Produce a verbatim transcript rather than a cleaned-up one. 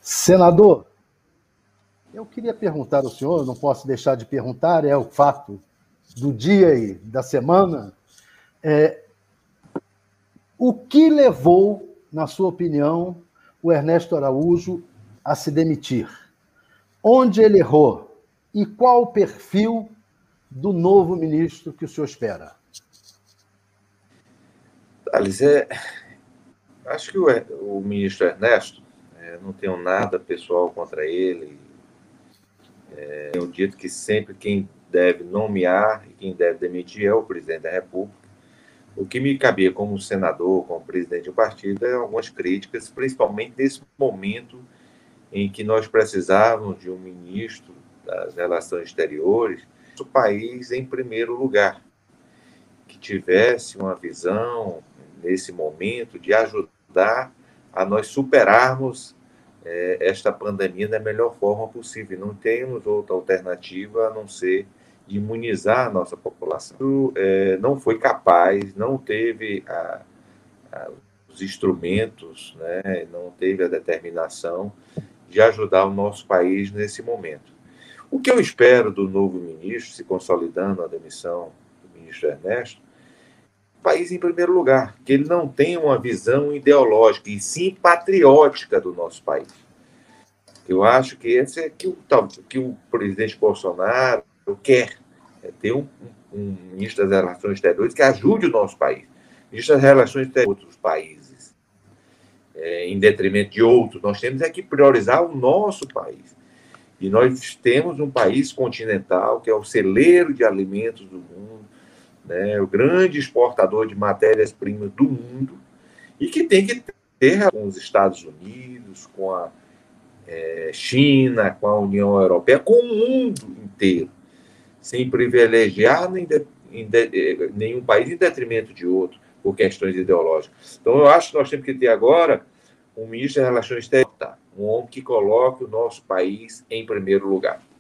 Senador, eu queria perguntar ao senhor, não posso deixar de perguntar, é o fato do dia e da semana, é, o que levou, na sua opinião, o Ernesto Araújo a se demitir? Onde ele errou? E qual o perfil do novo ministro que o senhor espera? Alice, é, acho que o, o ministro Ernesto, é, não tenho nada pessoal contra ele. É, tenho dito que sempre quem deve nomear e quem deve demitir é o presidente da República. O que me cabia como senador, como presidente do partido, é algumas críticas, principalmente nesse momento em que nós precisávamos de um ministro das Relações Exteriores, o país em primeiro lugar, que tivesse uma visão, nesse momento, de ajudar a nós superarmos é, esta pandemia da melhor forma possível. Não temos outra alternativa a não ser de imunizar a nossa população. É, não foi capaz, não teve a, a, os instrumentos, né, não teve a determinação de ajudar o nosso país nesse momento. O que eu espero do novo ministro, se consolidando a demissão do ministro Ernesto, país em primeiro lugar, que ele não tem uma visão ideológica, e sim patriótica do nosso país. Eu acho que esse é que o, que o presidente Bolsonaro quer, é ter um, um ministro das Relações Exteriores que ajude o nosso país. Ministro das Relações Exteriores de outros países, é, em detrimento de outros, nós temos é que priorizar o nosso país. E nós temos um país continental, que é o celeiro de alimentos do mundo, né, o grande exportador de matérias-primas do mundo, e que tem que ter com os Estados Unidos, com a é, China, com a União Europeia, com o mundo inteiro, sem privilegiar nem de, em de, nenhum país em detrimento de outro, por questões ideológicas. Então, eu acho que nós temos que ter agora um ministro das Relações Exteriores, um homem que coloque o nosso país em primeiro lugar.